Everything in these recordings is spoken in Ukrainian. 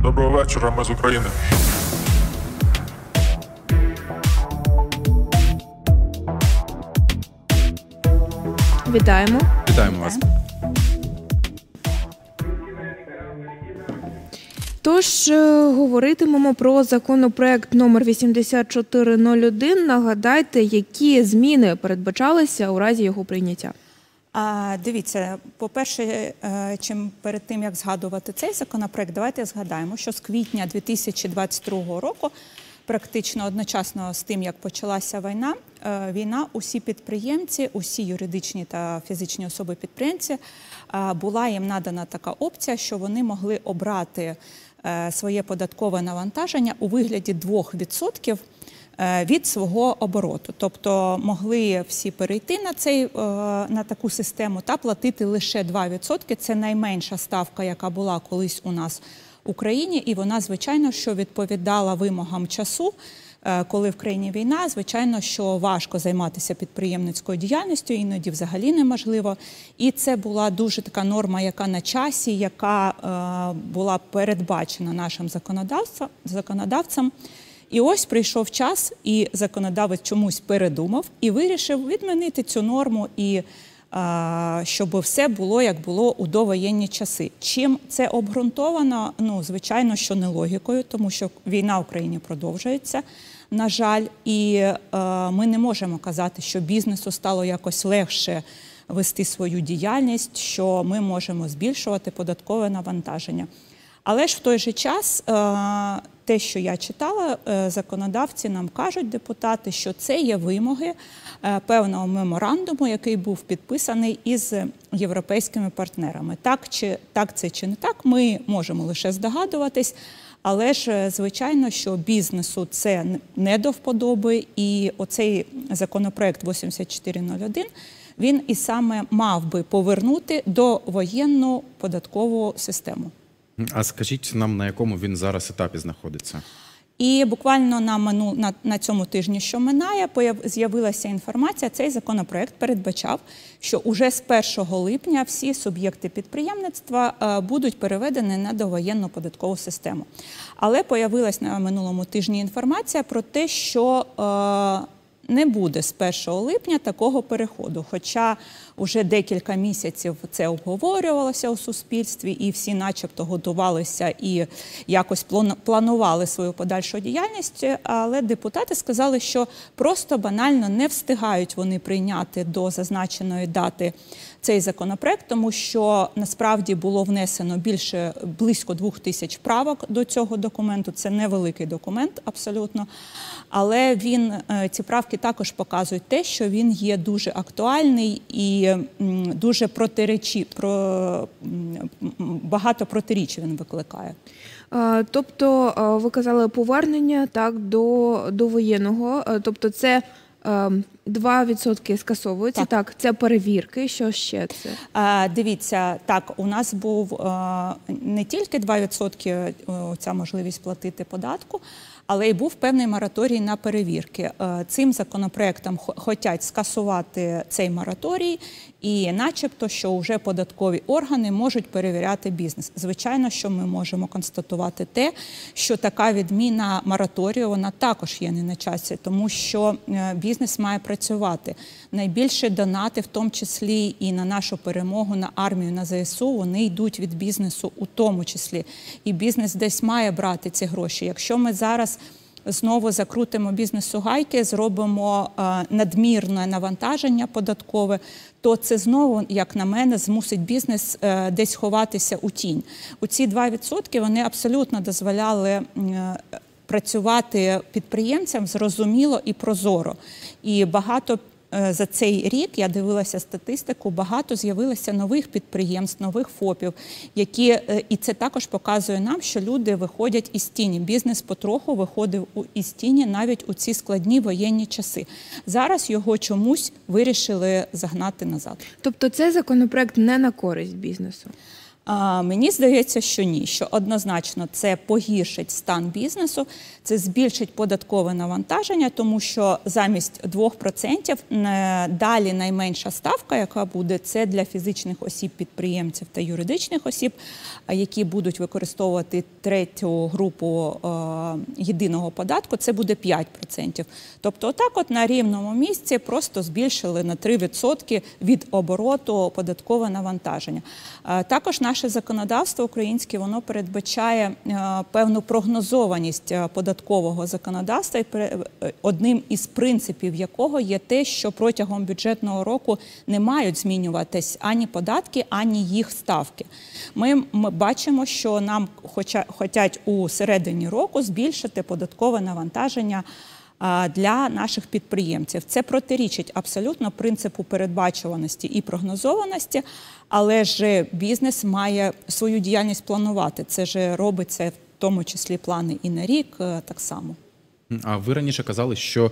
Доброго вечора, ми з України. Вітаємо. Вітаємо вас. Тож, говоритимемо про законопроект номер 8401. Нагадайте, які зміни передбачалися у разі його прийняття? Дивіться, по-перше, перед тим, як згадувати цей законопроект, давайте згадаємо, що з квітня 2022 року, практично одночасно з тим, як почалася війна, усі підприємці, усі юридичні та фізичні особи-підприємці, була їм надана така опція, що вони могли обрати своє податкове навантаження у вигляді 2% від свого обороту. Тобто могли всі перейти на таку систему та платити лише 2%. Це найменша ставка, яка була колись у нас в Україні. І вона, звичайно, що відповідала вимогам часу. Коли в країні війна, звичайно, що важко займатися підприємницькою діяльністю, іноді взагалі неможливо. І це була дуже така норма, яка на часі, яка була передбачена нашим законодавцем. І ось прийшов час, і законодавець чомусь передумав і вирішив відмінити цю норму, і щоб все було, як було у довоєнні часи. Чим це обґрунтовано? Ну, звичайно, що не логікою, тому що війна в Україні продовжується, на жаль, і ми не можемо казати, що бізнесу стало якось легше вести свою діяльність, що ми можемо збільшувати податкове навантаження. Але ж в той же час, те, що я читала, законодавці нам кажуть, депутати, що це є вимоги певного меморандуму, який був підписаний із європейськими партнерами. Так це чи не так, ми можемо лише здогадуватись, але ж, звичайно, що бізнесу це не до вподоби, і оцей законопроект 8401, він і саме мав би повернути довоєнну податкову систему. А скажіть нам, на якому він зараз етапі знаходиться? І буквально на цьому тижні, що минає, з'явилася інформація, цей законопроект передбачав, що уже з 1 липня всі суб'єкти підприємництва будуть переведені на довоєнну податкову систему. Але появилась на минулому тижні інформація про те, що не буде з 1 липня такого переходу, хоча вже декілька місяців це обговорювалося у суспільстві, і всі начебто готувалися і якось планували свою подальшу діяльність, але депутати сказали, що просто банально не встигають вони прийняти до зазначеної дати цей законопроект, тому що насправді було внесено близько 2000 правок до цього документу. Це невеликий документ абсолютно, але ці правки також показують те, що він є дуже актуальний і дуже багато протиріч він викликає. Тобто ви казали повернення до воєнного, тобто це 2% скасовуються, так, це перевірки, що ще це? Дивіться, так, у нас був не тільки 2% ця можливість платити податку, але й був певний мораторій на перевірки. Цим законопроектом хочуть скасувати цей мораторій і начебто, що вже податкові органи можуть перевіряти бізнес. Звичайно, що ми можемо констатувати те, що така відміна мораторію, вона також є не на часі, тому що бізнес має працювати. Найбільші донати, в тому числі і на нашу перемогу, на армію, на ЗСУ, вони йдуть від бізнесу у тому числі. І бізнес десь має брати ці гроші. Якщо ми зараз знову закрутимо бізнесу гайки, зробимо надмірне навантаження податкове, то це знову, як на мене, змусить бізнес десь ховатися у тінь. Ці 2% вони абсолютно дозволяли працювати підприємцям зрозуміло і прозоро. І багато за цей рік, я дивилася статистику, багато з'явилося нових підприємств, нових ФОПів, і це також показує нам, що люди виходять із тіні. Бізнес потроху виходив із тіні навіть у ці складні воєнні часи. Зараз його чомусь вирішили загнати назад. Тобто цей законопроект не на користь бізнесу? Мені здається, що ні, що однозначно це погіршить стан бізнесу, це збільшить податкове навантаження, тому що замість 2% далі найменша ставка, яка буде, це для фізичних осіб-підприємців та юридичних осіб, які будуть використовувати третю групу єдиного податку, це буде 5%. Тобто отак от на рівному місці просто збільшили на 3% від обороту податкове навантаження. Також наше законодавство українське, воно передбачає певну прогнозованість податкового законодавства, одним із принципів якого є те, що протягом бюджетного року не мають змінюватись ані податки, ані їх ставки. Ми бачимо, що нам хочуть у середині року збільшити податкове навантаження для наших підприємців. Це протирічить абсолютно принципу передбачуваності і прогнозованості, але ж бізнес має свою діяльність планувати. Це ж робиться в тому числі плани і на рік так само. А ви раніше казали, що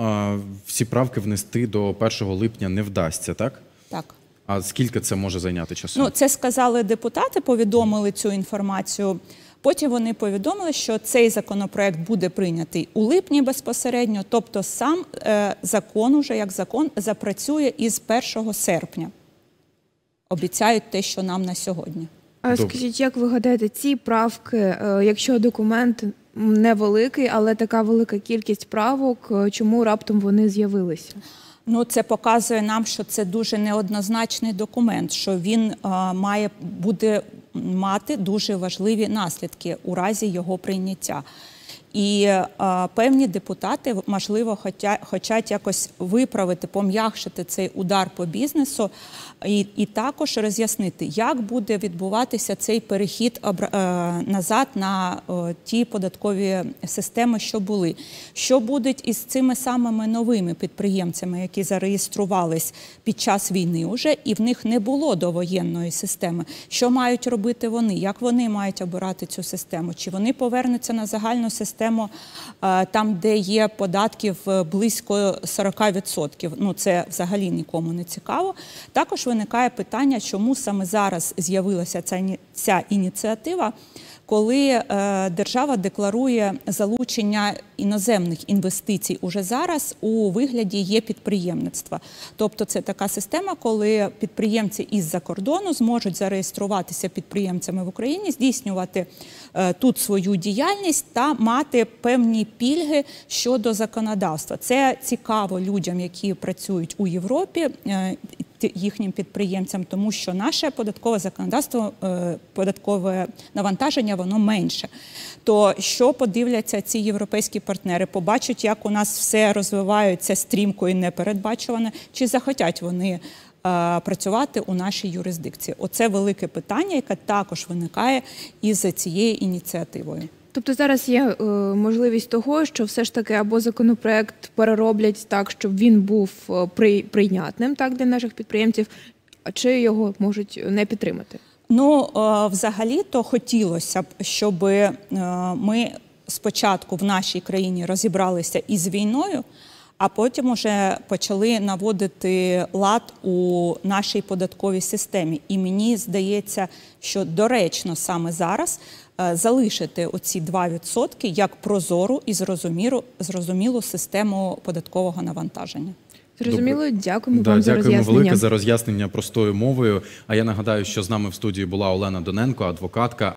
всі правки внести до 1 липня не вдасться, так? Так. А скільки це може зайняти часу? Це сказали депутати, повідомили цю інформацію. Потім вони повідомили, що цей законопроект буде прийнятий у липні безпосередньо, тобто сам закон уже як закон запрацює із 1 серпня. Обіцяють те, що нам на сьогодні. А скажіть, як ви гадаєте, ці правки, якщо документ невеликий, але така велика кількість правок, чому раптом вони з'явилися? Це показує нам, що це дуже неоднозначний документ, що він буде мати дуже важливі наслідки у разі його прийняття. І певні депутати, можливо, хочуть якось виправити, пом'якшити цей удар по бізнесу і також роз'яснити, як буде відбуватися цей перехід назад на ті податкові системи, що були. Що буде із цими самими новими підприємцями, які зареєструвались під час війни уже, і в них не було довоєнної системи. Що мають робити вони? Як вони мають обирати цю систему? Чи вони повернуться на загальну систему там, де є податків близько 40%. Це взагалі нікому не цікаво. Також виникає питання, чому саме зараз з'явилася ця ініціатива, коли держава декларує залучення іноземних інвестицій уже зараз у вигляді є-підприємництва. Тобто це така система, коли підприємці із-за кордону зможуть зареєструватися підприємцями в Україні, здійснювати тут свою діяльність та мати певні пільги щодо законодавства. Це цікаво людям, які працюють у Європі, їхнім підприємцям, тому що наше податкове законодавство, податкове навантаження, воно менше. То що подивляться ці європейські партнери, побачать, як у нас все розвивається стрімко і непередбачувано, чи захотять вони працювати у нашій юрисдикції? Оце велике питання, яке також виникає із цією ініціативою. Тобто зараз є можливість того, що все ж таки або законопроект перероблять так, щоб він був прийнятним так, для наших підприємців, чи його можуть не підтримати? Взагалі-то хотілося б, щоб ми спочатку в нашій країні розібралися із війною, а потім уже почали наводити лад у нашій податковій системі. І мені здається, що доречно саме зараз залишити оці 2% як прозору і зрозумілу систему податкового навантаження. Зрозуміло, дякуємо вам за роз'яснення. Дякуємо велике за роз'яснення простою мовою. А я нагадаю, що з нами в студії була Олена Доненко, адвокатка.